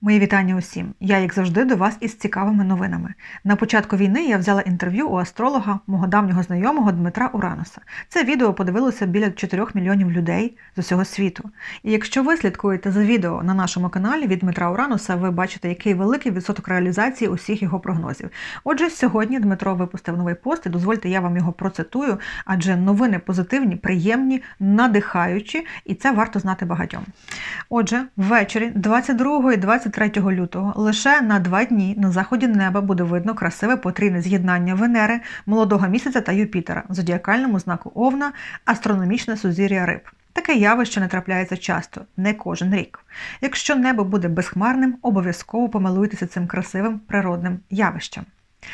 Мої вітання усім. Я, як завжди, до вас із цікавими новинами. На початку війни я взяла інтерв'ю у астролога, мого давнього знайомого Дмитра Урануса. Це відео подивилося біля 4 мільйонів людей з усього світу. І якщо ви слідкуєте за відео на нашому каналі від Дмитра Урануса, ви бачите, який великий відсоток реалізації усіх його прогнозів. Отже, сьогодні Дмитро випустив новий пост, і дозвольте, я вам його процитую, адже новини позитивні, приємні, надихаючі, і це варто знати багатьом. Отже, ввечері 22 і 23 лютого лише на 2 дні на заході неба буде видно красиве потрійне з'єднання Венери, молодого місяця та Юпітера в зодіакальному знаку Овна, астрономічне сузір'я Риб. Таке явище не трапляється часто, не кожен рік. Якщо небо буде безхмарним, обов'язково помилуйтеся цим красивим природним явищем.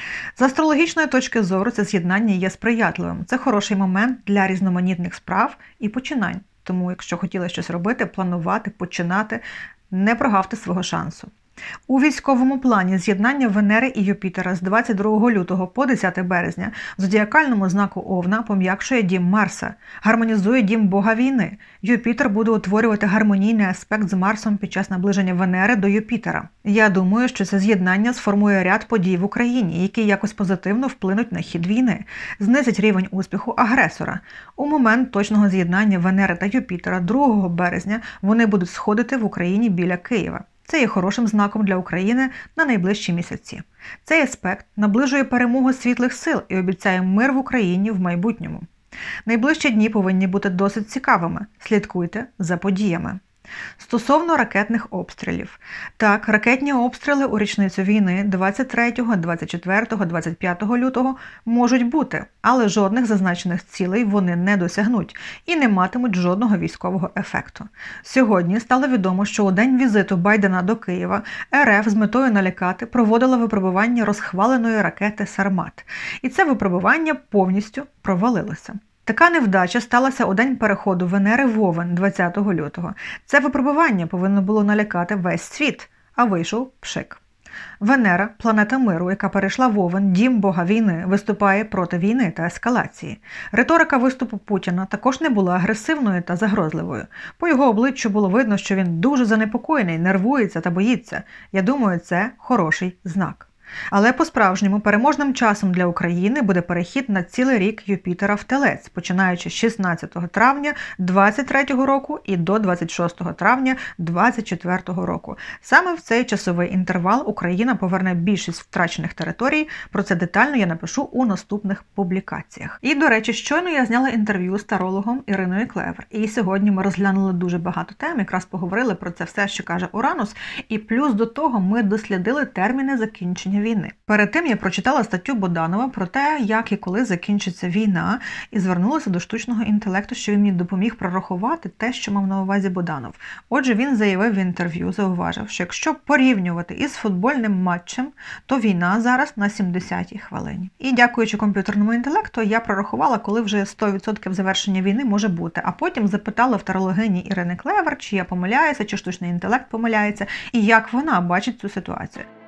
З астрологічної точки зору це з'єднання є сприятливим. Це хороший момент для різноманітних справ і починань. Тому, якщо хотіли щось робити, планувати, починати, не прогавте свого шансу. У військовому плані з'єднання Венери і Юпітера з 22 лютого по 10 березня в зодіакальному знаку Овна пом'якшує дім Марса, гармонізує дім Бога війни. Юпітер буде утворювати гармонійний аспект з Марсом під час наближення Венери до Юпітера. Я думаю, що це з'єднання сформує ряд подій в Україні, які якось позитивно вплинуть на хід війни, знизить рівень успіху агресора. У момент точного з'єднання Венери та Юпітера 2 березня вони будуть сходити в Україні біля Києва. Це є хорошим знаком для України на найближчі місяці. Цей аспект наближує перемогу світлих сил і обіцяє мир в Україні в майбутньому. Найближчі дні повинні бути досить цікавими. Слідкуйте за подіями. Стосовно ракетних обстрілів. Так, ракетні обстріли у річницю війни 23, 24, 25 лютого можуть бути, але жодних зазначених цілей вони не досягнуть і не матимуть жодного військового ефекту. Сьогодні стало відомо, що у день візиту Байдена до Києва РФ з метою налякати проводила випробування розхваленої ракети «Сармат». І це випробування повністю провалилося. Така невдача сталася у день переходу Венери в Овен 20 лютого. Це випробування повинно було налякати весь світ, а вийшов пшик. Венера, планета миру, яка перейшла в Овен, дім Бога війни, виступає проти війни та ескалації. Риторика виступу Путіна також не була агресивною та загрозливою. По його обличчю було видно, що він дуже занепокоєний, нервується та боїться. Я думаю, це хороший знак. Але по-справжньому переможним часом для України буде перехід на цілий рік Юпітера в Телець, починаючи з 16 травня 2023 року і до 26 травня 2024 року. Саме в цей часовий інтервал Україна поверне більшість втрачених територій. Про це детально я напишу у наступних публікаціях. І, до речі, щойно я зняла інтерв'ю з тарологом Іриною Клевер. І сьогодні ми розглянули дуже багато тем, якраз поговорили про це все, що каже Уранус. І плюс до того ми дослідили терміни закінчення війни. Перед тим я прочитала статтю Боданова про те, як і коли закінчиться війна, і звернулася до штучного інтелекту, що він мені допоміг прорахувати те, що мав на увазі Боданов. Отже, він заявив в інтерв'ю, зауважив, що якщо порівнювати із футбольним матчем, то війна зараз на 70-й хвилині. І дякуючи комп'ютерному інтелекту, я прорахувала, коли вже 100% завершення війни може бути, а потім запитала в тарологині Ірини Клевер, чи я помиляюся, чи штучний інтелект помиляється, і як вона бачить цю ситуацію.